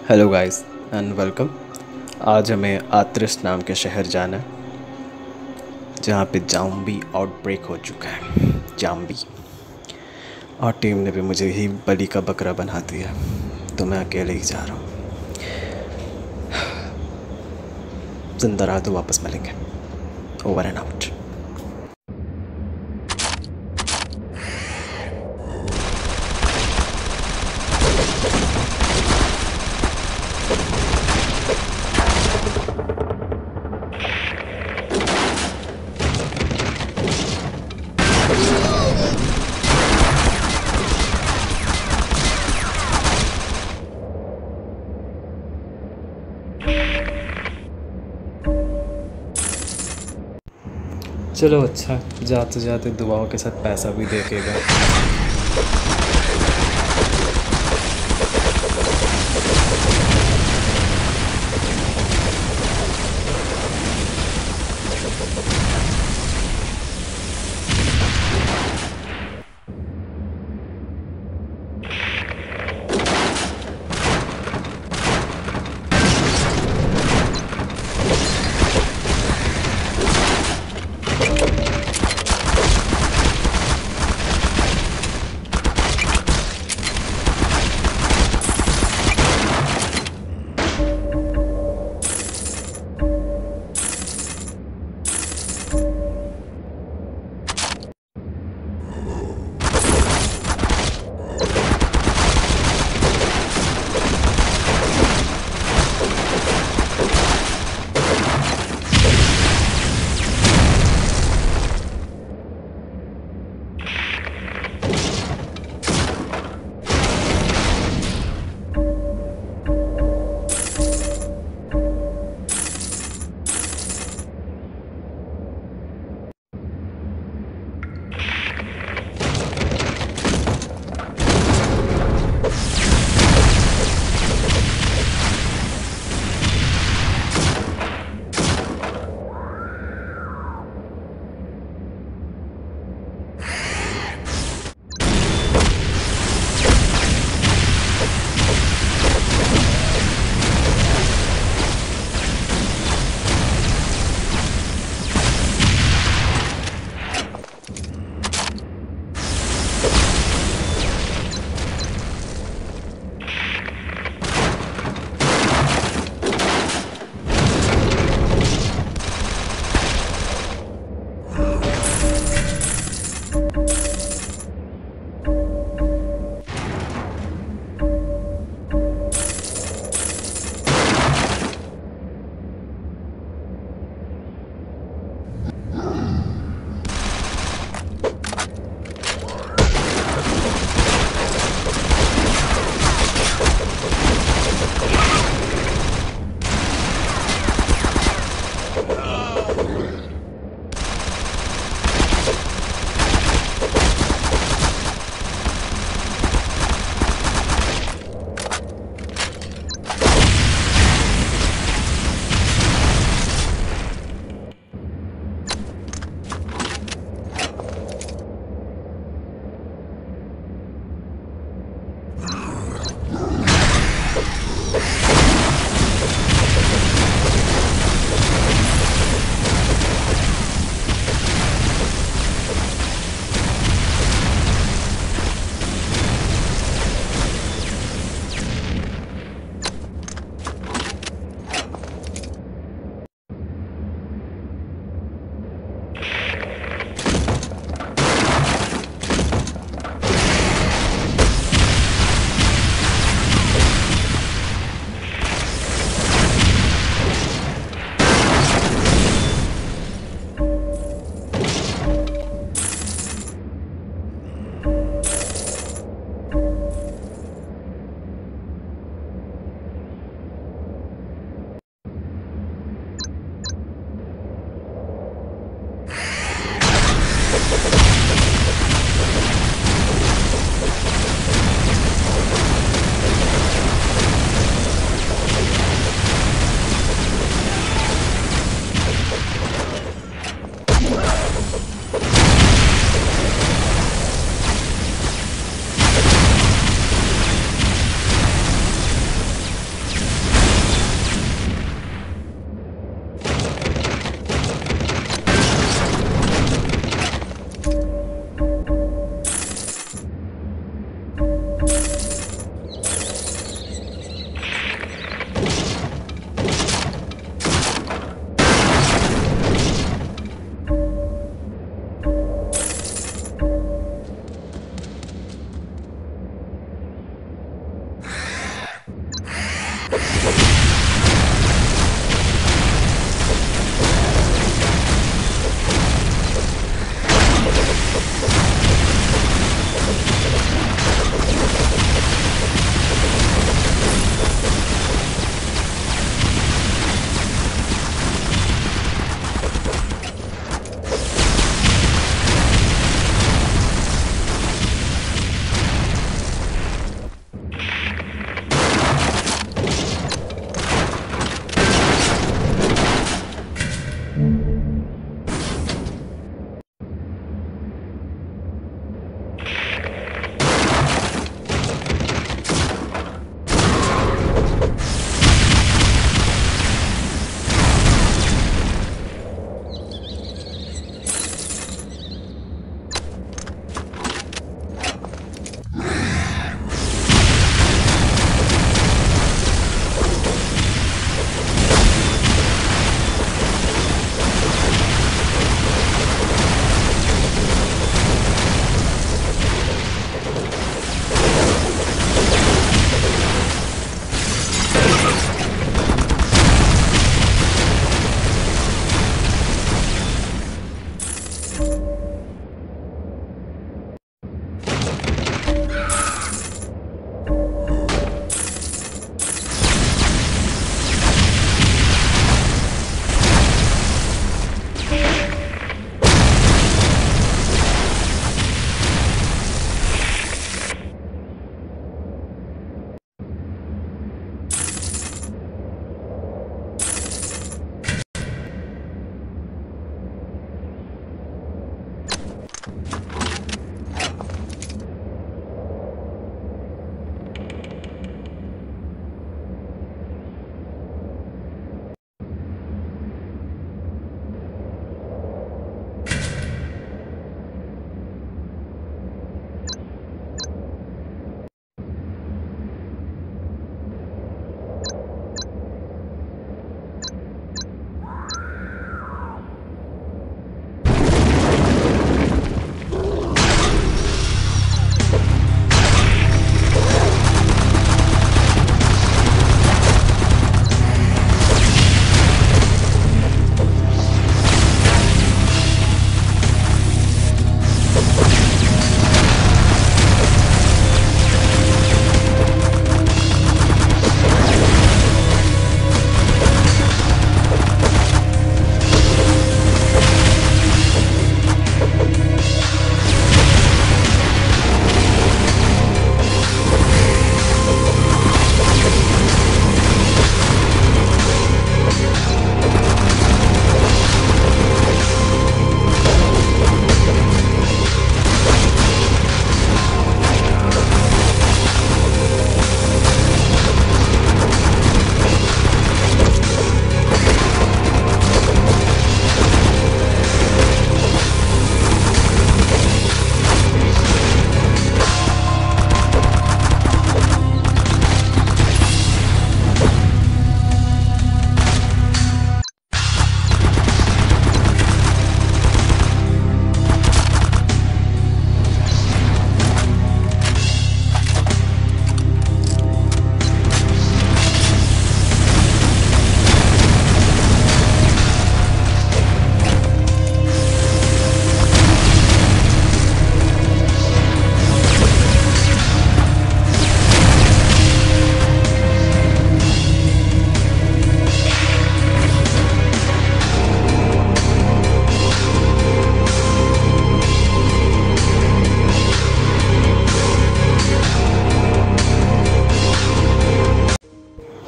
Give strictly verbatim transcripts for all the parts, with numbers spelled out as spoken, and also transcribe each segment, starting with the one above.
Hello guys and welcome. आज हमें आत्रिस नाम के शहर जाना है जहाँ पे जाम्बी आउटब्रेक हो चुका है। जाम्बी और टीम ने भी मुझे ही बलि का बकरा बना दिया, तो मैं अकेले ही जा रहा हूँ। जिंदा रहा तो वापस मिलेंगे। Over and out. चलो अच्छा, जाते जाते दुआओं के साथ पैसा भी देखेगा।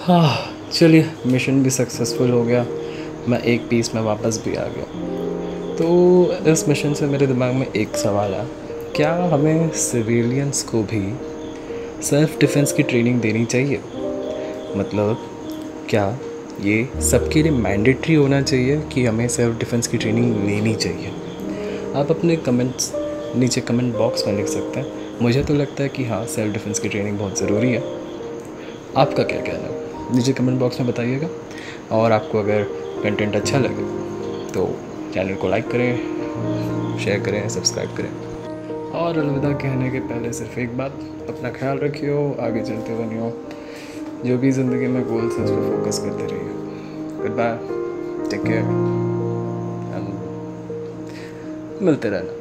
हाँ चलिए, मिशन भी सक्सेसफुल हो गया, मैं एक पीस में वापस भी आ गया। तो इस मिशन से मेरे दिमाग में एक सवाल है, क्या हमें सिविलियंस को भी सेल्फ़ डिफेंस की ट्रेनिंग देनी चाहिए? मतलब क्या ये सबके लिए मैंडेटरी होना चाहिए कि हमें सेल्फ़ डिफेंस की ट्रेनिंग लेनी चाहिए? आप अपने कमेंट्स नीचे कमेंट बॉक्स में लिख सकते हैं। मुझे तो लगता है कि हाँ, सेल्फ़ डिफेंस की ट्रेनिंग बहुत ज़रूरी है। आपका क्या कहना है नीचे कमेंट बॉक्स में बताइएगा। और आपको अगर कंटेंट अच्छा लगे तो चैनल को लाइक करें, शेयर करें, सब्सक्राइब करें। और अलविदा कहने के पहले सिर्फ एक बात, अपना ख्याल रखियो, आगे चलते बनियो, जो भी ज़िंदगी में गोल्स है उस पर फोकस करते रहिए। गुड बाय, टेक केयर, मिलते रहना।